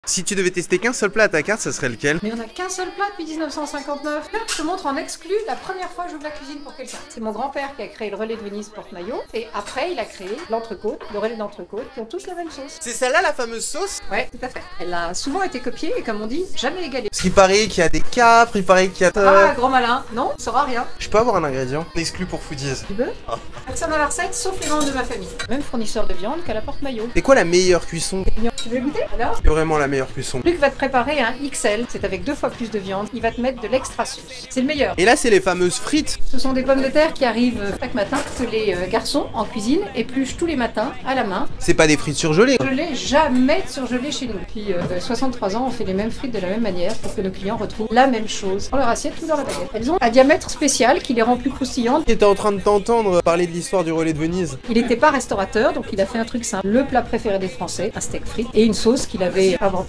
Si tu devais tester qu'un seul plat à ta carte, ça serait lequel? Mais on a qu'un seul plat depuis 1959. Là, je te montre en exclu la première fois que j'ouvre la cuisine pour quelqu'un. C'est mon grand-père qui a créé le relais de Venise porte-maillot. Et après, il a créé l'entrecôte, le relais d'entrecôte, qui ont tous la même sauce. C'est celle-là la fameuse sauce? Ouais, tout à fait. Elle a souvent été copiée et comme on dit, jamais égalée. Parce qu'il paraît qu'il y a des capres, il paraît qu'il y a... Ah, grand malin. Non, ça saura rien. Je peux avoir un ingrédient exclu pour Foodies? Tu veux? Personne dans la recette, sauf les membres de ma famille. Même fournisseur de viande qu'à la porte-maillot. C'est quoi la meilleure cuisson? Tu veux goûter alors? C'est vraiment la meilleure cuisson. Luc va te préparer un XL, c'est avec 2 fois plus de viande. Il va te mettre de l'extra sauce. C'est le meilleur. Et là, c'est les fameuses frites. Ce sont des pommes de terre qui arrivent chaque matin, que les garçons en cuisine épluchent tous les matins à la main. C'est pas des frites surgelées. Je l'ai jamais surgelé chez nous. Depuis 63 ans, on fait les mêmes frites de la même manière pour que nos clients retrouvent la même chose dans leur assiette ou dans la baguette. Elles ont un diamètre spécial qui les rend plus croustillantes. J'étais en train de t'entendre parler de l'histoire du relais de Venise. Il n'était pas restaurateur, donc il a fait un truc simple. Le plat préféré des Français, un steak frites, et une sauce qu'il avait inventé